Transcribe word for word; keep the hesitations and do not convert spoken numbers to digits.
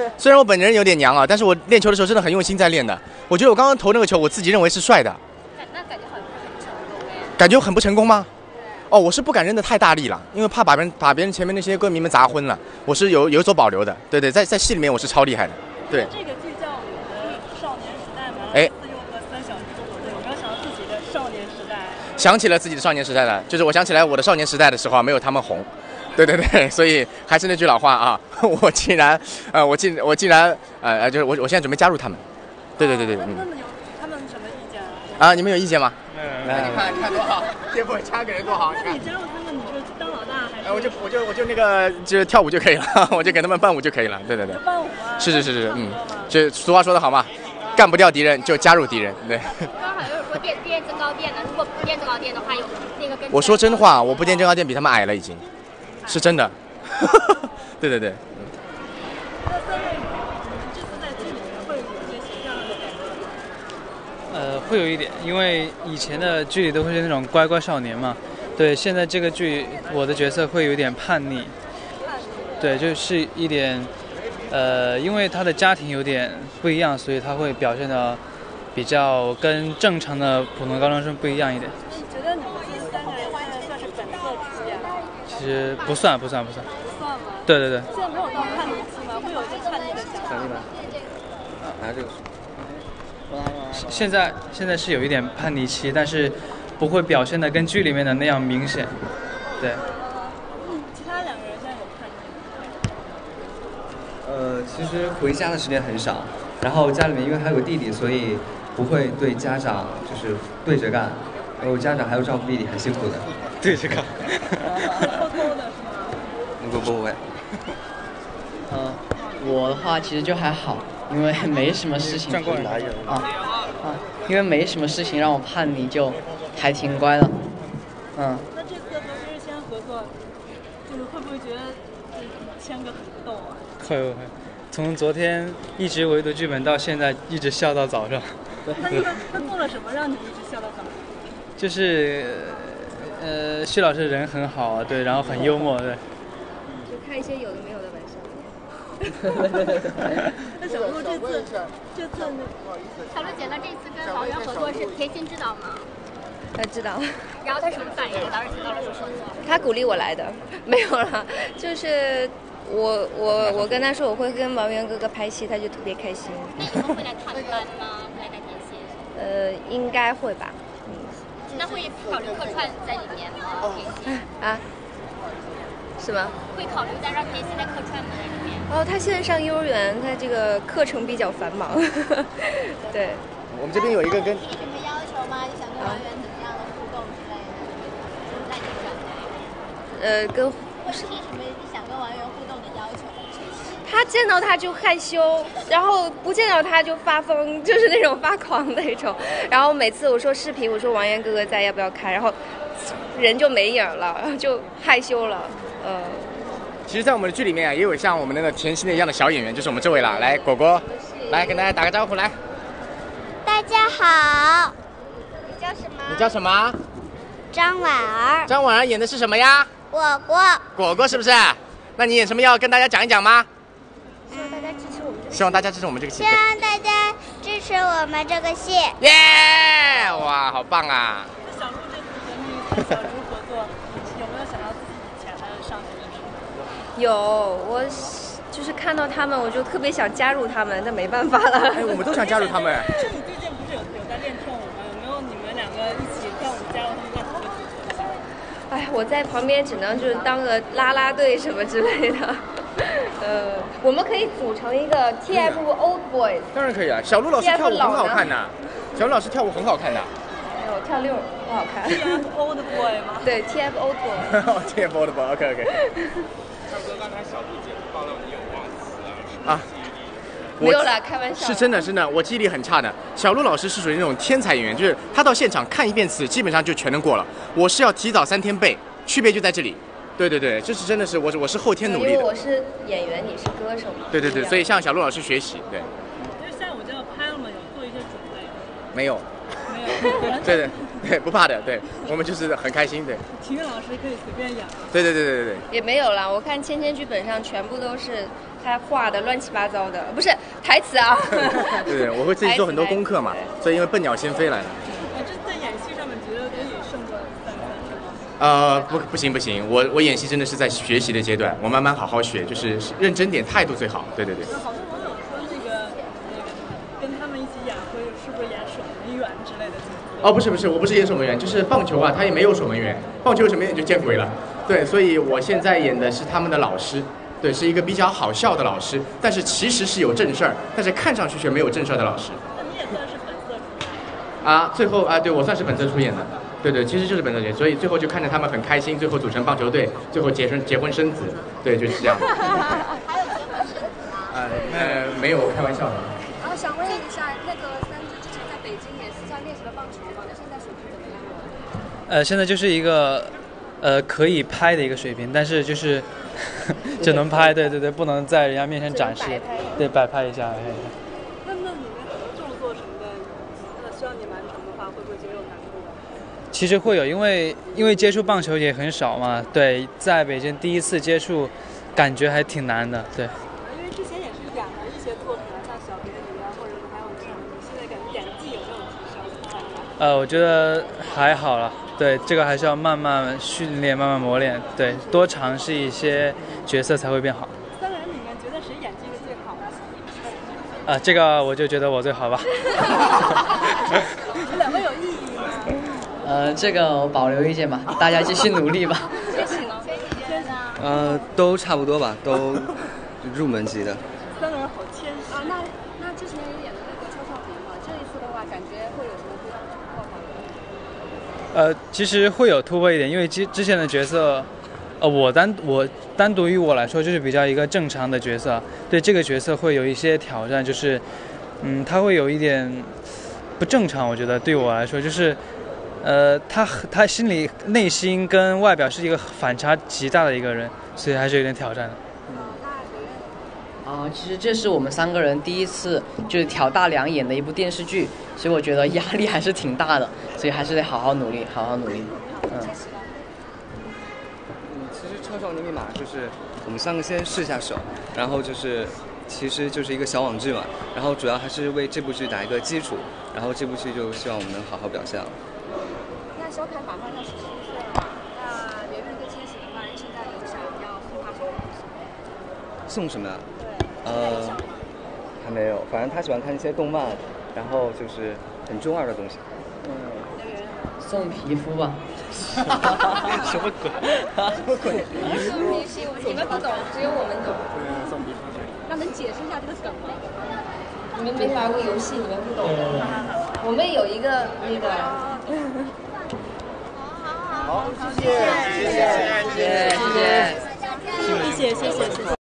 虽然我本人有点娘啊，但是我练球的时候真的很用心在练的。我觉得我刚刚投那个球，我自己认为是帅的。 那感觉好像很成功哎。 感觉很不成功吗？哦，我是不敢扔的太大力了，因为怕把别人把别人前面那些歌迷们砸昏了。我是有有所保留的。对对，在在戏里面我是超厉害的。对。 这个剧叫我的少年时代嘛， 哎。 自幼和三小一组队，有没有想到自己的少年时代？ 想起了自己的少年时代了，就是我想起来我的少年时代的时候啊，没有他们红。对对对，所以还是那句老话啊，我竟然，呃，我竟我竟然，呃，就是我我现在准备加入他们。对对对对， 嗯。那有他们什么意见啊？ 啊，你们有意见吗？ 嗯。 那你看看多好，天赋加给人多好。 那你加入他们，你是当老大还是？ 哎，我就我就我就那个就是跳舞就可以了，我就给他们伴舞就可以了。对对对。 伴舞啊。 是是是是，嗯，就俗话说得好嘛，干不掉敌人就加入敌人，对。 刚好有人说垫垫增高垫呢，如果不垫增高垫的话，有那个跟。 我说真话，我不垫增高垫比他们矮了已经。是真的，对对对。嗯。 那三位，这次在剧里面会有一些形象上的改变？ 呃，会有一点，因为以前的剧里都会是那种乖乖少年嘛，对，现在这个剧我的角色会有点叛逆，对，就是一点，呃，因为他的家庭有点不一样，所以他会表现的比较跟正常的普通高中生不一样一点。 你觉得你们这三个人现在算是本色出现吗？ 其实不算，不算，不算。 不算吗？ 对对对。 现在没有到叛逆期吗？会有一些叛逆的想法吗？ 啊，拿这个。现在现在是有一点叛逆期，但是不会表现的跟剧里面的那样明显。对。 嗯，其他两个人现在有叛逆吗？ 呃，其实回家的时间很少，然后家里面因为还有个弟弟，所以不会对家长就是对着干，然后家长还要照顾弟弟，很辛苦的。 对着干。 偷偷的是吗？ 不不会。 嗯，我的话其实就还好，因为没什么事情。 转过来啊啊，因为没什么事情让我叛逆，就还挺乖的。嗯。 那这次和薛之谦合作，就是会不会觉得谦哥很逗啊？ 会会会，从昨天一直围读剧本到现在，一直笑到早上。 他一般他做了什么让你一直笑到早上？ 就是，呃，薛老师人很好啊，对，然后很幽默，对。 就开一些有的没有的玩笑。 那小鹿这次，这次小鹿姐，她这次跟王源合作是甜心知道吗？ 他知道。 然后她什么反应？当时听到了什么？ 他鼓励我来的，没有了，就是我我我跟他说我会跟王源哥哥拍戏，他就特别开心。 那你们会来探班吗？来来甜心？ 呃，应该会吧。嗯。 那会考虑客串在里面吗？甜心？ 啊？是吗？ 会考虑再让甜心来客串吗？在里面？ 哦，他现在上幼儿园，他这个课程比较繁忙。对。 我们这边有一个跟。 有什么要求吗？你想跟王源怎么样的互动之类的？在你转来。 呃，跟。 或者是什么你想跟王源互动的要求？ 他见到他就害羞，然后不见到他就发疯，就是那种发狂那种。然后每次我说视频，我说王源哥哥在，要不要开？然后人就没影了，就害羞了。呃， 其实，在我们的剧里面啊，也有像我们那个甜心的一样的小演员，就是我们这位啦。来，果果，来跟大家打个招呼，来。 大家好。 你叫什么？ 你叫什么？ 张婉儿。 张婉儿演的是什么呀？ 果果。 果果是不是？那你演什么要跟大家讲一讲吗？ 希望大家支持我们。 希望大家支持我们这个戏。 希望大家支持我们这个戏。 耶！哇，好棒啊！ 那小鹿这次和你小鹿合作，有没有想到自己以前的上学的生活？ 有，我就是看到他们，我就特别想加入他们，但没办法了。 哎，我们都想加入他们。 就你最近不是有有在练跳舞吗？有没有你们两个一起跳舞加入他们在同一个组合？ 哎，我在旁边只能就是当个啦啦队什么之类的。呃，我们可以组成一个 T F Old Boys。 当然可以啊，小鹿老师跳舞很好看的。小鹿老师跳舞很好看的。 哎，我跳六不好看。 T F Old Boy 吗？ 对 ，T F Old Boy。 T F Old Boy，OK OK。 差不多刚才小鹿姐爆料你有忘词啊？ 啊。 没有啦，开玩笑。 是真的，真的，我记忆力很差的。小鹿老师是属于那种天才演员，就是他到现场看一遍词，基本上就全能过了。我是要提早三天背，区别就在这里。对对对，这是真的是我我是后天努力的。 因为我是演员，你是歌手嘛。 对对对，所以向小鹿老师学习。对。 因为下午就要拍了嘛，有做一些准备。 没有。 没有。 对对。 对，不怕的，对我们就是很开心，对。 体育老师可以随便演。 对对对对对对。 也没有啦，我看芊芊剧本上全部都是他画的乱七八糟的，不是台词啊。 对对，我会自己做很多功课嘛，所以因为笨鸟先飞来了。 啊，这在演戏上面觉得可以胜过范范是吗？ 呃，不不行不行，我我演戏真的是在学习的阶段，我慢慢好好学，就是认真点，态度最好。对对对。 那好多网友说那个那个跟他们一起演会是不是演守门员之类的？ 哦，不是不是，我不是演守门员，就是棒球啊，他也没有守门员，棒球有守门员就见鬼了。对，所以我现在演的是他们的老师，对，是一个比较好笑的老师，但是其实是有正事儿，但是看上去却没有正事儿的老师。 那你也算是本色出演啊，最后啊，对我算是本色出演的，对对，其实就是本色出演，所以最后就看着他们很开心，最后组成棒球队，最后结婚结婚生子，对，就是这样。 还有结婚生子吗？ 呃呃，没有，开玩笑的。 然后想问一下，那个三只之前在北京也是在练习了棒球吗？那现在水平怎么样了？ 呃，现在就是一个呃可以拍的一个水平，但是就是只能拍，对对对，不能在人家面前展示，对，摆拍一下。 那那里面很多动作什么的，那需要你完成的话，会不会觉得有难度？ 其实会有，因为因为接触棒球也很少嘛，对，在北京第一次接触，感觉还挺难的，对。 因为之前也是演了一些作品，像小别离啊，或者还有这种，你现在感觉演技有没有提升？ 呃，我觉得还好了，对，这个还是要慢慢训练、慢慢磨练，对，多尝试一些角色才会变好。 三个人里面觉得谁演技是最好的？ 啊、呃，这个我就觉得我最好吧。 两位有异议吗？ 呃，这个我保留意见吧，大家继续努力吧。 谁请了？谁你觉得呢？ 呃，都差不多吧，都入门级的。 三个人好谦虚啊。那那之前也演的那个超少年嘛，这一次的话，感觉会有什么不一样的突破吗？ 呃，其实会有突破一点，因为之之前的角色，呃，我单我单独于我来说就是比较一个正常的角色，对这个角色会有一些挑战，就是，嗯，他会有一点不正常，我觉得对我来说就是，呃，他他心里内心跟外表是一个反差极大的一个人，所以还是有点挑战的。 啊、呃，其实这是我们三个人第一次就是挑大梁演的一部电视剧，所以我觉得压力还是挺大的，所以还是得好好努力，好好努力。嗯。 嗯，其实《超少年密码》就是我们三个先试下手，然后就是其实就是一个小网剧嘛，然后主要还是为这部剧打一个基础，然后这部剧就希望我们能好好表现了。 那小凯马上要十七岁了嘛，那圆圆跟千玺的话，现在有想要送他什么东西？ 送什么呀？ 对， 呃，还没有，反正他喜欢看一些动漫，然后就是很中二的东西。 嗯，送皮肤吧。 什么鬼？ 什么鬼？送皮肤，你们不懂，只有我们懂。 送皮肤。 那能解释一下这个梗吗？你们没玩过游戏，你们不懂的。我们有一个那个。 好，谢谢，谢谢，谢谢， 谢谢， 谢谢，谢谢，谢谢。